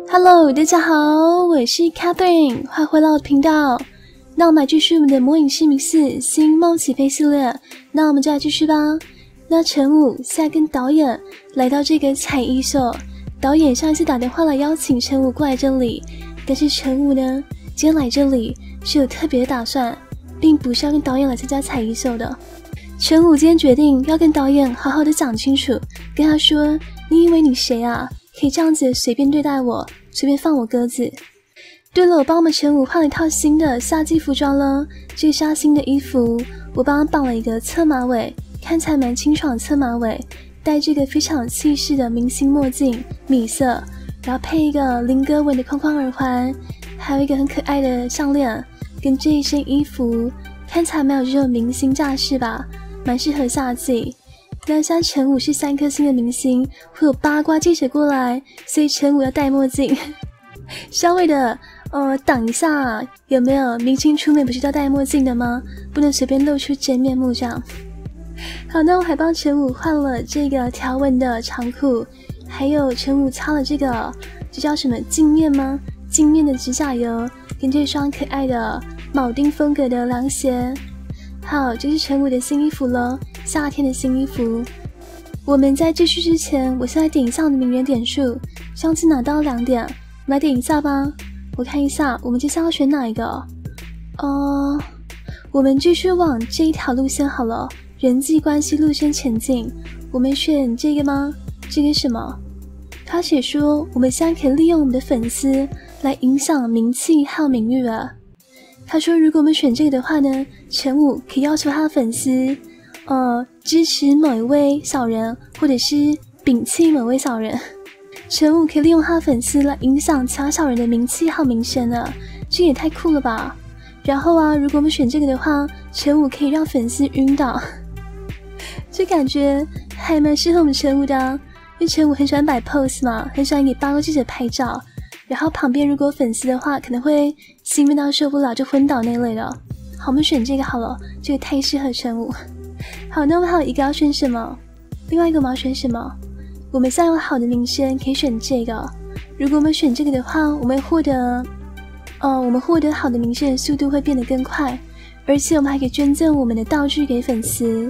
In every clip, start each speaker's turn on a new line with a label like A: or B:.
A: Hello， 大家好，我是 Catherine， 欢迎回到我的频道。那我们来继续我们的《魔影市民4星梦起飞》系列，那我们就来继续吧。那陈武现在跟导演来到这个彩衣秀，导演上一次打电话来邀请陈武过来这里，但是陈武呢，今天来这里是有特别的打算，并不是要跟导演来参加彩衣秀的。陈武今天决定要跟导演好好的讲清楚，跟他说：“你以为你谁啊？可以这样子随便对待我，随便放我鸽子？”对了，我帮我们陈武换了一套新的夏季服装了，这是他新的衣服，我帮他绑了一个侧马尾，看起来蛮清爽的侧马尾，戴这个非常有气势的明星墨镜，米色，然后配一个菱格纹的框框耳环，还有一个很可爱的项链，跟这一身衣服看起来蛮有这种明星架势吧，蛮适合夏季。那像陈武是3颗星的明星，会有八卦记者过来，所以陈武要戴墨镜，稍微的挡一下，有没有？明星出门不是都要戴墨镜的吗？不能随便露出真面目这样。好，那我还帮陈武换了这个条纹的长裤，还有陈武擦了这叫什么镜面吗？镜面的指甲油，跟这双可爱的铆钉风格的凉鞋。好，这是陈武的新衣服了，夏天的新衣服。我们在继续之前，我现在点一下我的名人点数，上次拿到2点，我们来点一下吧。我看一下，我们接下来要选哪一个？我们继续往这一条路线好了，人际关系路线前进。我们选这个吗？这个什么？他写说，我们现在可以利用我们的粉丝来影响名气还有名誉啊。他说，如果我们选这个的话呢，陈武可以要求他的粉丝，支持某一位小人，或者是摒弃某位小人。陈武可以利用他的粉丝来影响其他小人的名气和名声啊，这也太酷了吧！然后啊，如果我们选这个的话，陈武可以让粉丝晕倒，这感觉还蛮适合我们陈武的啊，因为陈武很喜欢摆 pose 嘛，很喜欢给八卦记者拍照。然后旁边如果有粉丝的话，可能会兴奋到受不了就昏倒那类的。好，我们选这个好了，这个太适合陈武。好，那我们还有一个要选什么？另外一个我们要选什么？我们现在有好的名声，可以选这个。如果我们选这个的话，我们获得好的名声的速度会变得更快，而且我们还可以捐赠我们的道具给粉丝。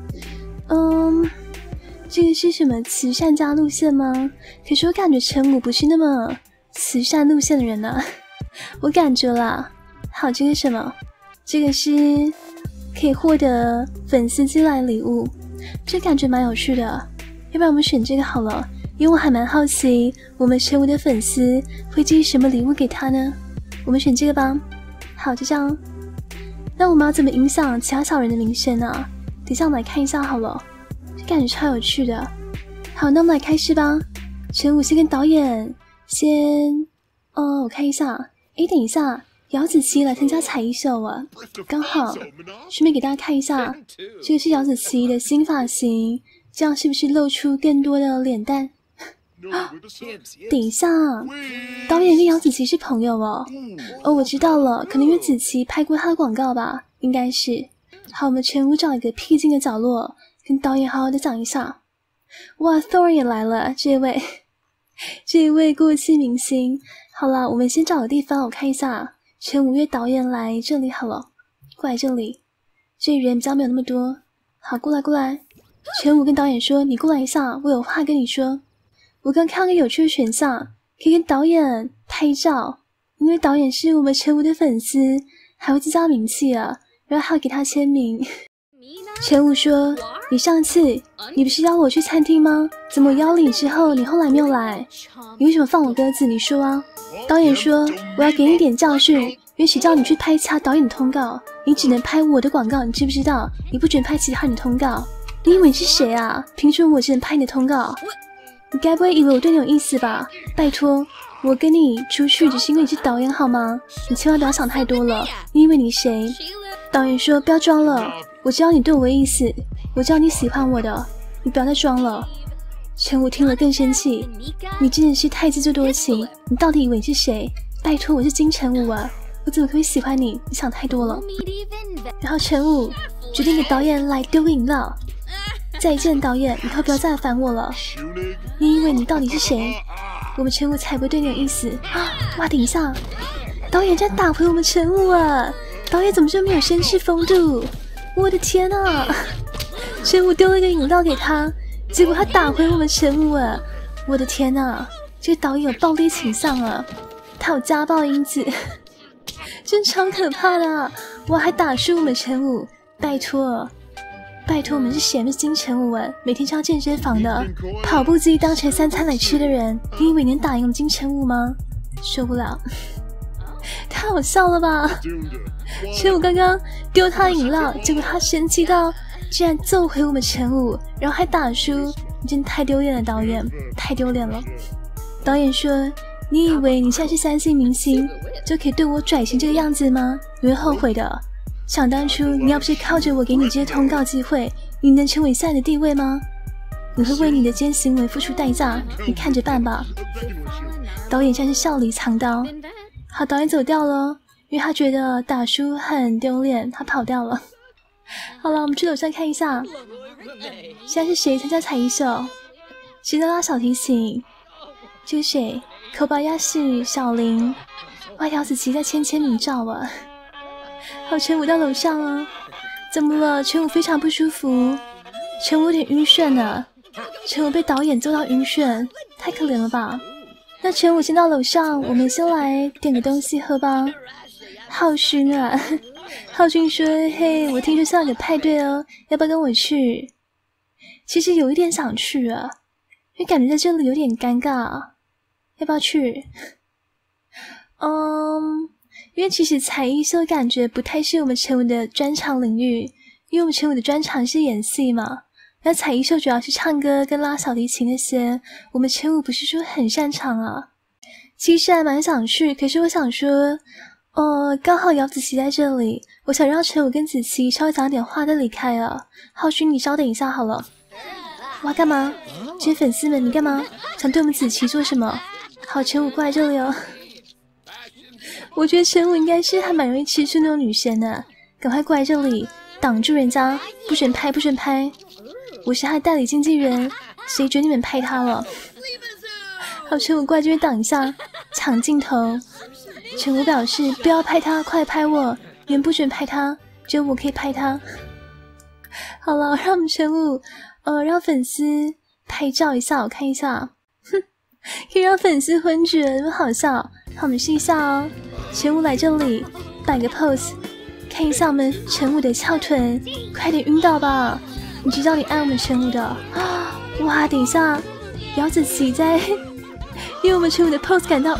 A: 这个是什么慈善家路线吗？可是我感觉陈武不是那么慈善路线的人啊，我感觉啦。好，这个什么？这个是可以获得粉丝寄来的礼物，这感觉蛮有趣的。要不然我们选这个好了，因为我还蛮好奇我们陈武的粉丝会寄什么礼物给他呢？我们选这个吧。好，就这样。那我们要怎么影响其他小人的名声啊？等一下我们来看一下好了，这感觉超有趣的。好，那我们来开始吧。陈武先跟导演我看一下，等一下，姚子琪来参加彩衣秀啊，刚好顺便给大家看一下，这个是姚子琪的新发型，这样是不是露出更多的脸蛋？等一下，导演跟姚子琪是朋友哦。我知道了，可能因为子琪拍过他的广告吧，应该是。好，我们全部找一个僻静的角落，跟导演好好的讲一下。哇 ，Thor 也来了，这一位过气明星。好啦，我们先找个地方，我看一下，陈武约导演来这里好了，过来这里，这里人比较没有那么多。好，过来。陈武跟导演说，你过来一下，我有话跟你说。我刚看到个有趣的选项，可以跟导演拍照，因为导演是我们陈武的粉丝，还会增加名气啊，然后还要给他签名。陈武说，你上次你不是邀我去餐厅吗？怎么我邀了你之后，你后来没有来？你为什么放我鸽子？你说啊。导演说，我要给你点教训，因为谁叫你去拍其他导演的通告，你只能拍我的广告，你知不知道？你不准拍其他人的通告。你以为你是谁啊？凭什么我只能拍你的通告？你该不会以为我对你有意思吧？拜托，我跟你出去只是因为你是导演好吗？你千万不要想太多了。你以为你谁？导演说，不要装了，我知道你对我有意思，我知道你喜欢我的，你不要再装了。陈武听了更生气，你真的是太自作多情，你到底以为你是谁？拜托，我是金城武啊，我怎么可以喜欢你？你想太多了。然后陈武决定给导演来丢个饮料。再见，导演，以后不要再来烦我了。你以为你到底是谁？ 我们陈武才不会对你有意思啊！哇，等一下，导演在打回我们陈武啊！导演怎么这么有绅士风度？我的天啊！陈武丢了一个饮料给他，结果他打回我们陈武啊！我的天啊！这个导演有暴力倾向啊，他有家暴因子，真超可怕的啊！哇，还打输我们陈武，拜托！拜托，我们是谁？是金城武啊，每天上健身房的，跑步机当成3餐来吃的人，你以为能打赢我们金城武吗？受不了，太好笑了吧！陈武刚刚丢他饮料，结果他生气到竟然揍回我们陈武，然后还打输，你真的太丢脸了，导演，太丢脸了。导演说：“你以为你现在是3星明星，就可以对我拽成这个样子吗？你会后悔的。想当初，你要不是靠着我给你这些通告机会，你能成为现在的地位吗？你会为你的这些行为付出代价，你看着办吧。”导演像是笑里藏刀。好，导演走掉了，因为他觉得打输很丢脸，他跑掉了。好了，我们去楼上看一下，现在是谁参加才艺秀？谁在拉小提琴？这是谁？口巴亚西、小林。哇，姚子琪在签名照了。好，陈武到楼上了，怎么了？陈武非常不舒服，陈武有点晕眩了。陈武被导演揍到晕眩，太可怜了吧？那陈武先到楼上，我们先来点个东西喝吧。浩勋啊，浩勋说：“嘿，我听说下有个派对哦，要不要跟我去？”其实有一点想去啊，因为感觉在这里有点尴尬，要不要去？因为其实才艺秀感觉不太是我们陈武的专长领域，因为我们陈武的专长是演戏嘛，那才艺秀主要是唱歌跟拉小提琴那些，我们陈武不是说很擅长啊。其实还蛮想去，可是我想说，刚好姚子琪在这里，我想让陈武跟子琪稍微讲点话再离开啊。浩勋，你稍等一下好了。哇，干嘛？这些粉丝们，你干嘛？想对我们子琪做什么？好，陈武过来这里哦。我觉得陈武应该是还蛮容易吃醋那种女生的，赶快过来这里挡住人家，不准拍，不准拍！我是他的代理经纪人，谁准你们拍他了？好，陈武过来这边挡一下，抢镜头。陈武表示不要拍他，快来拍我，你们不准拍他，只有我可以拍他。好了，让我们陈武，让粉丝拍照一下，我看一下，哼，可以让粉丝昏厥，那么好笑。好，我们试一下哦。陈武来这里摆个 pose， 看一下我们陈武的翘臀，快点晕倒吧！你知道你爱我们陈武的啊！哇，等一下，姚子琪在因为我们陈武的 pose 感到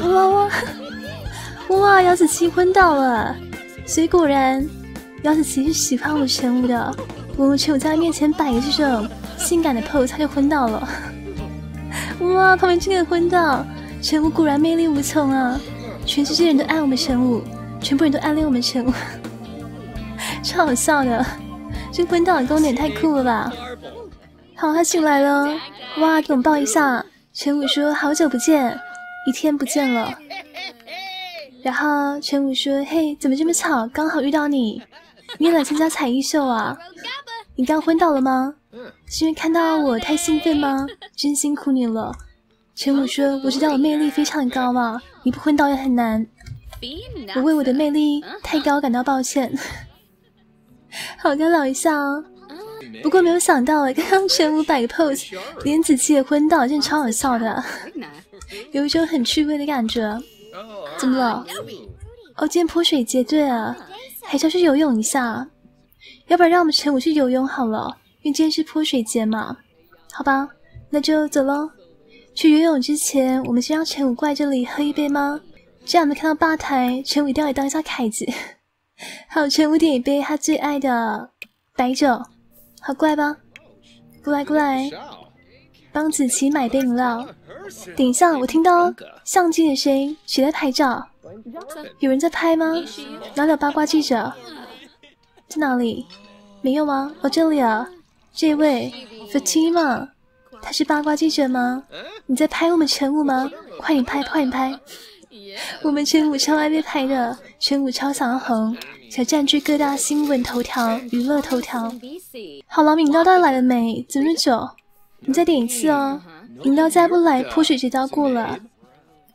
A: 哇，姚子琪昏倒了，所以果然姚子琪是喜欢我们陈武的。我们陈武在他面前摆个这种性感的 pose， 他就昏倒了。哇，旁边这个昏倒。陈武果然魅力无穷啊！全世界人都爱我们陈武，全部人都暗恋我们陈武，超好笑的。这昏倒的功点太酷了吧！好，他醒来了，哇，给我们抱一下。陈武说：“好久不见，1天不见了。”然后陈武说：“嘿，怎么这么巧，刚好遇到你，你也来参加才艺秀啊？你刚昏倒了吗？是因为看到我太兴奋吗？真辛苦你了。”陈武说：“我知道我魅力非常高嘛，你不昏倒也很难。我为我的魅力太高感到抱歉。”好，跟他聊一下哦。不过没有想到刚刚陈武摆个 pose， 连子琪也昏倒，真的超好笑的，有一种很趣味的感觉。怎么了？今天泼水节，对啊，还是要去游泳一下。要不然让我们陈武去游泳好了，因为今天是泼水节嘛。好吧，那就走咯。去游泳之前，我们先让陈武过来这里喝一杯吗？这样能看到吧台，陈武一定要来当一下凯子。好，陈武点一杯他最爱的白酒。好，过来吧，过来过来，帮子琪买杯饮料。等一下，我听到相机的声音，谁在拍照？有人在拍吗？哪里有八卦记者？在哪里？没有吗？这里啊，这位 Fatima。他是八卦记者吗？你在拍我们陈武吗？快点拍，快点拍！我们陈武超爱被拍的，陈武超想要红，想占据各大新闻头条、娱乐头条。好了，饮料到底来了没？怎么那么久？你再点一次哦！饮料再不来，泼水节就要过了。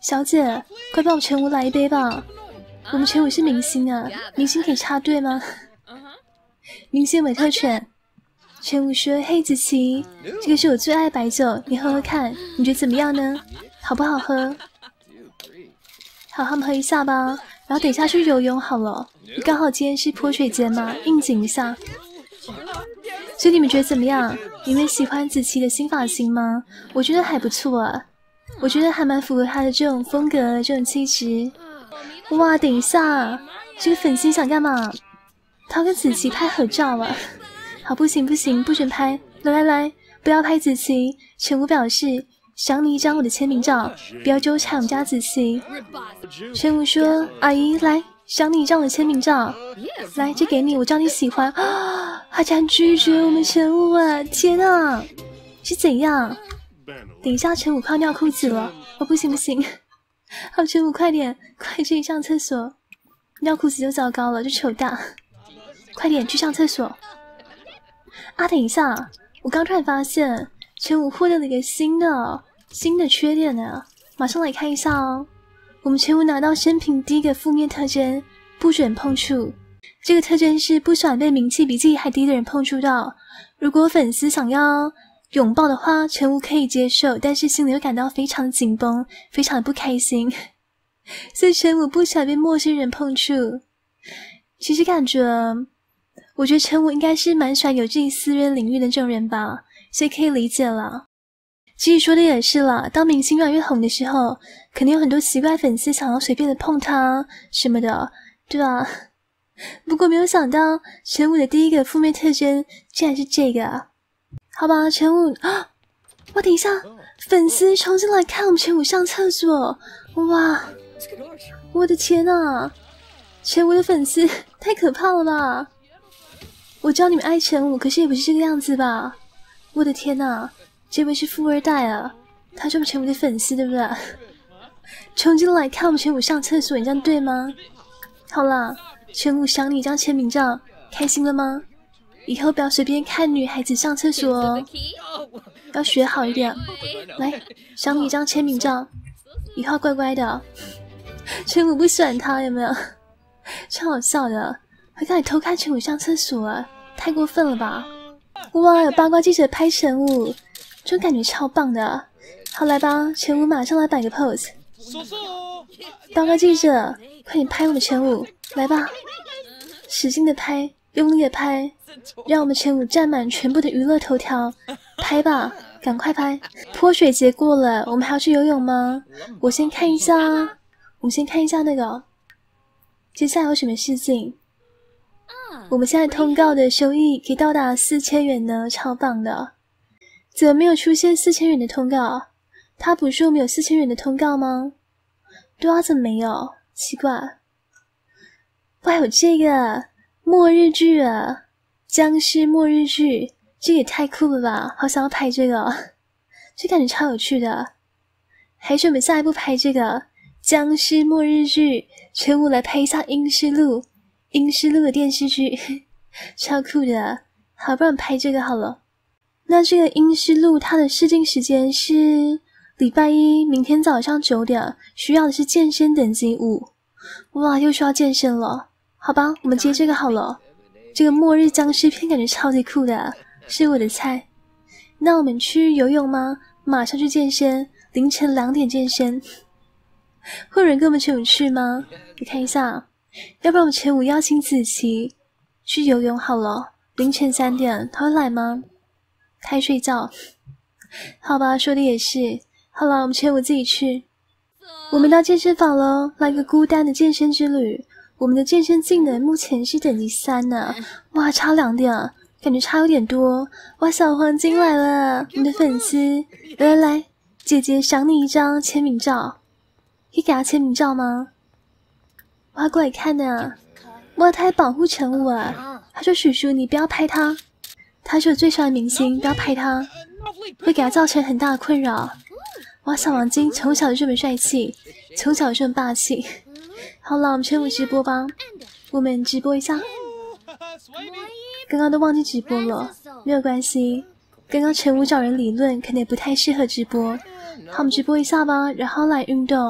A: 小姐，快帮我陈武来一杯吧。我们陈武是明星啊，明星可以插队吗？明星韦特犬。陈武说：“嘿，子琪，这个是我最爱的白酒，你喝喝看，你觉得怎么样呢？好不好喝？好，我们喝一下吧。然后等一下去游泳好了，刚好今天是泼水节嘛，应景一下。所以你们觉得怎么样？你们喜欢子琪的新发型吗？我觉得还不错啊，我觉得还蛮符合她的这种风格、这种气质。哇，等一下，这个粉丝想干嘛？他要跟子琪拍合照啊！”好，不行不行，不准拍！来，不要拍子琪。陈武表示赏你一张我的签名照，不要纠缠我们家子琪。陈武说：“阿姨，来赏你一张我的签名照，来，这给你，我知道你喜欢。”啊！他竟然拒绝我们陈武啊！天啊，是怎样？等一下，陈武快要尿裤子了！哦，不行！好，陈武快点去上厕所，尿裤子就糟糕了，就糗大。快点去上厕所。啊，等一下，我刚突然发现陈武获得了一个新的缺点呢，马上来看一下哦。我们陈武拿到生平第一个负面特征，不准碰触。这个特征是不喜欢被名气比自己还低的人碰触到。如果粉丝想要拥抱的话，陈武可以接受，但是心里会感到非常紧绷，非常的不开心。所以陈武不喜欢被陌生人碰触。其实我觉得陈武应该是蛮喜欢有自己私人领域的这种人吧，所以可以理解了。其实说的也是啦，当明星越来越红的时候，肯定有很多奇怪粉丝想要随便的碰他什么的，对吧？不过没有想到陈武的第一个负面特征竟然是这个。好吧，陈武啊！哇，等一下，粉丝冲进来看我们陈武上厕所，哇！我的天哪，陈武的粉丝太可怕了吧！我知道你们爱陈武，可是也不是这个样子吧？我的天哪，这位是富二代啊！他是我们陈武的粉丝，对不对？冲进来看我们陈武上厕所，你这样对吗？好啦，陈武赏你一张签名照，开心了吗？以后不要随便看女孩子上厕所哦，要学好一点。来，赏你一张签名照，以后乖乖的。陈武不喜欢他，有没有？超好笑的。还敢偷看陈武上厕所啊，太过分了吧！哇，有八卦记者拍陈武，这种感觉超棒的。好，来吧，陈武马上来摆个 pose。八卦记者，快点拍我们陈武，来吧，使劲的拍，用力的拍，让我们陈武占满全部的娱乐头条。拍吧，赶快拍！泼水节过了，我们还要去游泳吗？我们先看一下那个，接下来有什么事情？我们现在通告的收益可以到达4000元呢，超棒的！怎么没有出现4000元的通告？他不是说我们有4000元的通告吗？对啊，怎么没有？奇怪。哇，有这个末日剧啊，僵尸末日剧，这个也太酷了吧！好想要拍这个，这感觉超有趣的。还是我们下一步拍这个僵尸末日剧，陈武来拍一下《阴尸路》的电视剧，超酷的。好，不然拍这个好了。那这个《阴尸路》它的试镜时间是礼拜一，明天早上9点，需要的是健身等级5。哇，又需要健身了。好吧，我们接这个好了。这个末日僵尸片感觉超级酷的，是我的菜。那我们去游泳吗？马上去健身，凌晨2点健身。会有人跟我们陈武去吗？你看一下，要不然我们陈武邀请子琪去游泳好了。凌晨3点，他会来吗？开睡觉。好吧，说的也是。好了，我们陈武自己去。我们到健身房了，来个孤单的健身之旅。我们的健身技能目前是等级3呢。哇，差2点，感觉差有点多。哇，小黄金来了，我们的粉丝，来，姐姐赏你一张签名照。可以给他签名照吗？哇，过来看呢！哇，他还保护陈武啊！他说：“叔叔，你不要拍他，他是我最喜欢的明星，不要拍他，会给他造成很大的困扰。”哇，小黄金从小就这么帅气，从小就这么霸气。好了，我们陈武直播吧，我们直播一下。刚刚都忘记直播了，没有关系。刚刚陈武找人理论，可能也不太适合直播。好，我们直播一下吧，然后来运动。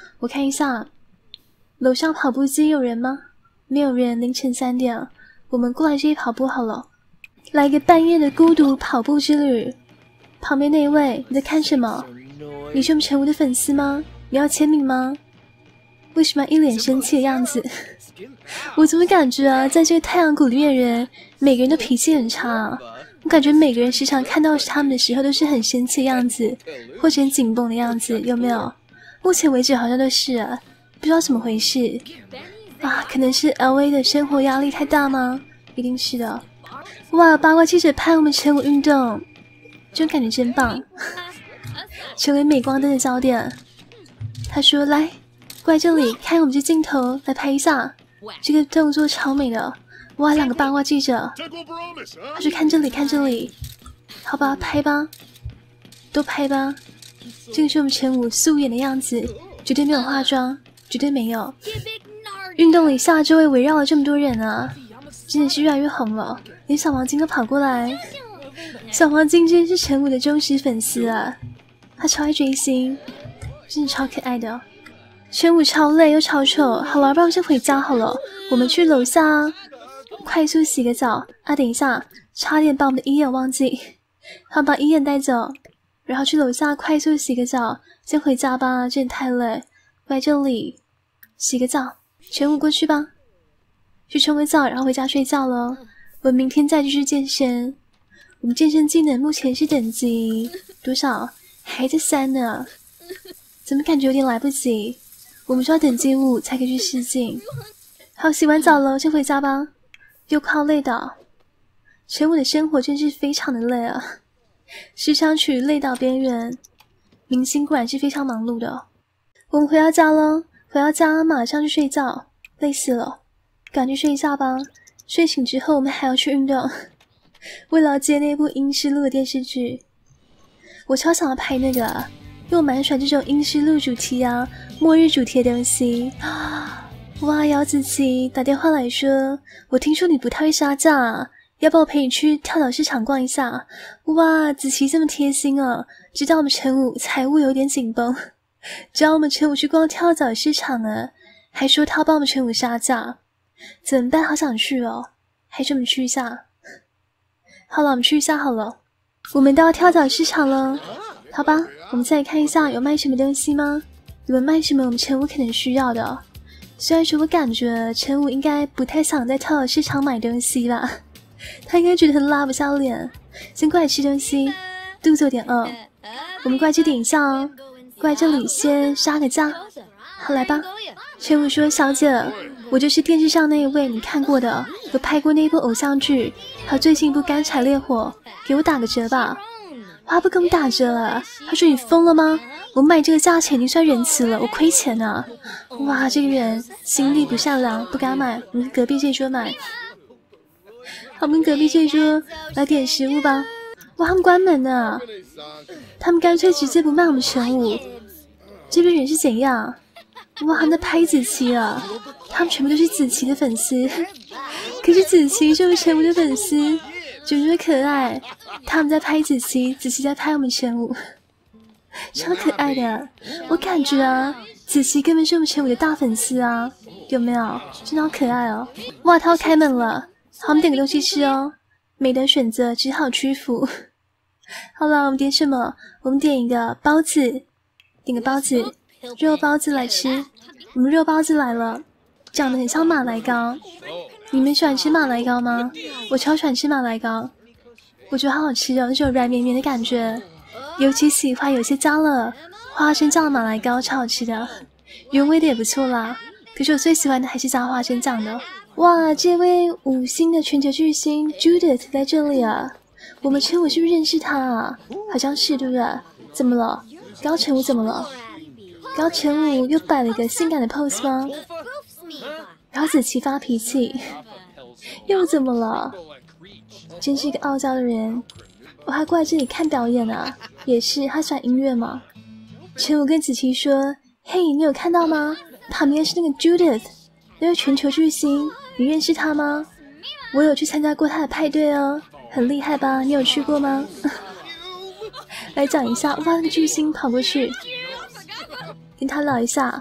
A: 我看一下，楼上跑步机有人吗？没有人。凌晨3点，我们过来这里跑步好了，来个半夜的孤独跑步之旅。旁边那一位，你在看什么？你是我们陈武的粉丝吗？你要签名吗？为什么一脸生气的样子？我怎么感觉啊，在这个太阳谷里面的人，每个人都脾气很差啊。我感觉每个人时常看到他们的时候都是很生气的样子，或者很紧绷的样子，有没有？目前为止好像都是啊，不知道怎么回事啊，可能是 LA 的生活压力太大吗？一定是的。哇，八卦记者拍我们陈武运动，这种感觉真棒，成为镁光灯的焦点。他说：“来，过来这里，看我们这镜头，来拍一下，这个动作超美的。”哇，2个八卦记者，他说：“看这里，看这里，好吧，拍吧，都拍吧。”这个是我们陈武素颜的样子，绝对没有化妆，绝对没有。运动了一下，周围围绕了这么多人啊，真的是越来越红了，连小黄金都跑过来。小黄金真是陈武的忠实粉丝啊，他超爱追星，真的超可爱的。陈武超累又超丑，好了，不然我先回家好了，我们去楼下快速洗个澡啊！等一下，差点把我们的伊眼忘记，好，把伊眼带走，然后去楼下快速洗个澡，先回家吧，真的太累。来这里洗个澡，全武过去吧，去冲个澡，然后回家睡觉了。我们明天再继续健身。我们健身技能目前是等级多少？还在3呢，怎么感觉有点来不及？我们需要等级5才可以去试镜。好，洗完澡了，先回家吧。又靠累倒，陈武的生活真是非常的累啊，时常处于累倒边缘。明星果然是非常忙碌的。我们回到家了，回到家马上去睡觉，累死了，赶紧睡一下吧。睡醒之后我们还要去运动，为了要接那部《阴尸路》的电视剧，我超想要拍那个，因为我蛮喜欢这种阴尸路主题啊、末日主题的东西。哇，姚子琪打电话来说，我听说你不太会杀价，要不我陪你去跳蚤市场逛一下？哇，子琪这么贴心啊，知道我们陈武财务有点紧绷，找我们陈武去逛跳蚤市场啊，还说他要帮我们陈武杀价，怎么办？好想去哦，还是我们去一下？好了，我们去一下好了。我们到跳蚤市场了，好吧，我们再来看一下有卖什么东西吗？有没有卖什么我们陈武可能需要的？虽然说我感觉陈武应该不太想在跳蚤市场买东西吧，他应该觉得很拉不下脸。先过来吃东西，肚子有点饿，我们过来去点一下哦。过来这里先杀个价，好，来吧。陈武说：“小姐，我就是电视上那一位你看过的，有拍过那一部偶像剧，还有最近一部《干柴烈火》，给我打个折吧。”他不给我们打折了，他说：“你疯了吗？我卖这个价钱已经算仁慈了，我亏钱呢。”哇，这个人心地不善良，不敢买，我们隔壁这桌买。好，我们隔壁这桌来点食物吧。哇，他们关门了，他们干脆直接不卖我们陈武。这边人是怎样？哇，他们在拍子琪啊，他们全部都是子琪的粉丝。可是子琪就是陈武的粉丝，觉得可爱。他们在拍子琪，子琪在拍我们陈武，超可爱的。我感觉啊，子琪根本是我们陈武的大粉丝啊，有没有？真的好可爱哦！哇，他要开门了，好，我们点个东西吃哦。没得选择，只好屈服。好了，我们点什么？我们点一个包子，点个包子，肉包子来吃。我们肉包子来了，长得很像马来糕。你们喜欢吃马来糕吗？我超喜欢吃马来糕，我觉得好好吃哦，那种软绵绵的感觉。尤其喜欢有些加了花生酱的马来糕，超好吃的，原味的也不错啦。可是我最喜欢的还是加花生酱的。哇，这位5星的全球巨星 Judith 在这里啊！我们陈武是不是认识他啊？好像是，对不对？怎么了？高陈武怎么了？高陈武又摆了一个性感的 pose 吗？然后子琪发脾气，又怎么了？真是一个傲娇的人。我还过来这里看表演啊，也是，他喜欢音乐嘛。陈武跟子琪说：“嘿，你有看到吗？旁边是那个 Judith， 那位全球巨星，你认识他吗？我有去参加过他的派对哦，很厉害吧？你有去过吗？”来讲一下，哇，那个巨星跑过去跟他聊一下。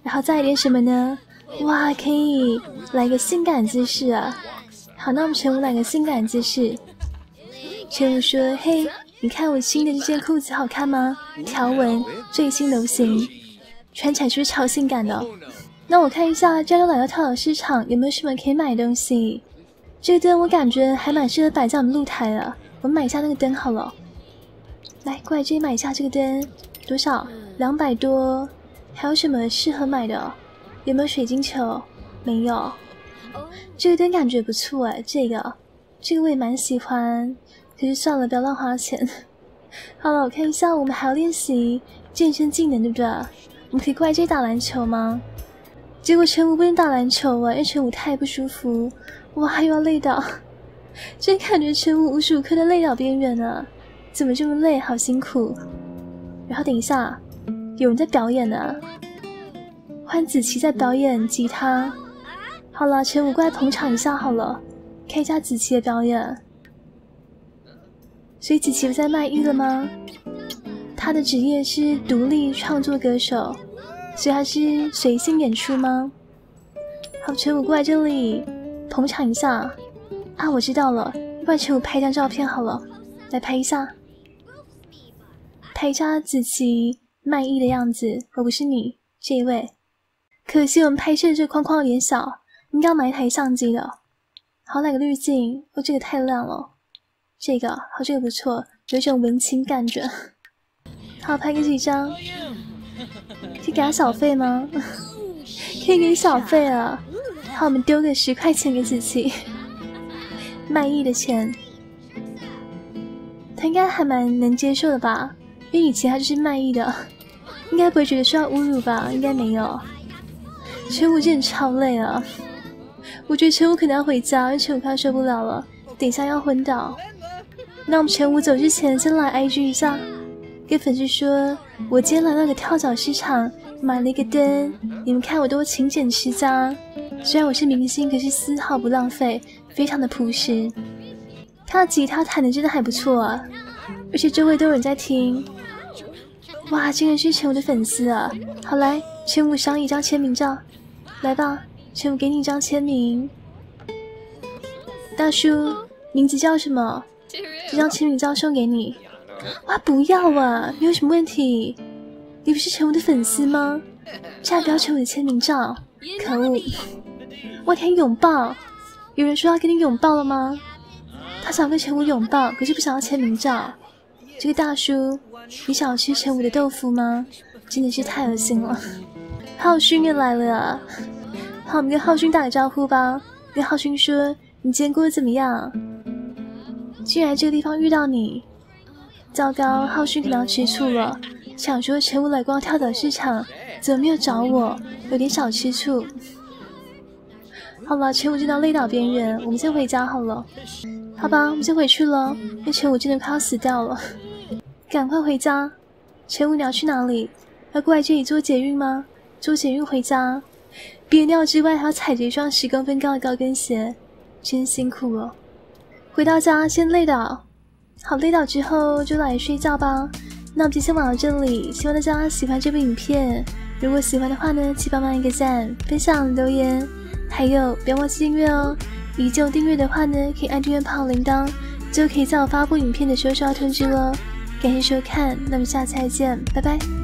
A: 然后再来点什么呢？哇，可以来个性感姿势啊！好，那我们陈武来个性感姿势。陈武说：“嘿，你看我新的这件裤子好看吗？条纹，最新流行，穿起来是不是超性感的？那我看一下，这周来到跳蚤市场有没有什么可以买的东西？这个灯我感觉还蛮适合摆在我们露台的，我们买一下那个灯好了。来，过来这里买一下这个灯，多少？200多。还有什么适合买的？有没有水晶球？没有。这个灯感觉不错哎，这个我也蛮喜欢。可是算了，不要乱花钱。好了，我看一下，我们还要练习健身技能，对不对？我们可以过来这里打篮球吗？结果陈武不能打篮球啊，因为陈武太不舒服。哇，又要累倒，真感觉陈武无时无刻的累倒边缘啊！怎么这么累，好辛苦。然后等一下，有人在表演呢，欢子琪在表演吉他。好了，陈武过来捧场一下好了，看一下子琪的表演。所以子琪不在卖艺了吗？他的职业是独立创作歌手，所以他是随性演出吗？好，陈武过来这里捧场一下啊！我知道了，要不然陈武拍一张照片好了，来拍一下，拍一下子琪卖艺的样子。我不是你这一位，可惜我们拍摄的这个框框有点小，应该要买一台相机的。好，来个滤镜，哦，这个太亮了。这个好，这个不错，有一种文青感觉。好，拍个几张，可以给他小费吗？可以给小费啊。好，我们丢个10块钱给子琪，卖艺的钱，他应该还蛮能接受的吧？因为以前他就是卖艺的，应该不会觉得受到侮辱吧？应该没有。陈武真的超累啊，我觉得陈武可能要回家，因为陈武快受不了了，等一下要昏倒。那我们陈武走之前先来 IG 一下，跟粉丝说我今天来到个跳蚤市场，买了一个灯，你们看我多勤俭持家。虽然我是明星，可是丝毫不浪费，非常的朴实。他吉他弹的真的还不错啊，而且周围都有人在听。哇，竟然是陈武的粉丝啊！好，来，陈武赏你一张签名照，来吧，陈武给你一张签名。大叔，名字叫什么？这张签名照送给你。哇，不要啊，你有什么问题？你不是陈武的粉丝吗？这还不要陈武的签名照？可恶！哇，天，拥抱！有人说要跟你拥抱了吗？他想跟陈武拥抱，可是不想要签名照。这个大叔，你想要吃陈武的豆腐吗？真的是太恶心了。浩勋也来了啊！好，我们跟浩勋打个招呼吧。跟浩勋说，你今天过得怎么样？竟然这个地方遇到你，糟糕，浩勋可能要吃醋了，想说陈武来逛跳蚤市场，怎么没有找我？有点小吃醋。好了，陈武真的累倒边缘，我们先回家好了。好吧，我们先回去了，因为陈武真的快要死掉了。赶快回家。陈武，你要去哪里？要过来这里坐捷运吗？坐捷运回家。憋尿之外还要踩着一双10公分高的高跟鞋，真辛苦了。回到家先累倒，好，累倒之后就来睡觉吧。那我们就先玩到这里，希望大家喜欢这部影片。如果喜欢的话呢，请帮忙一个赞、分享、留言，还有不要忘记订阅哦。已经有订阅的话呢，可以按订阅旁铃铛，就可以在我发布影片的时候收到通知了。感谢收看，那么下次再见，拜拜。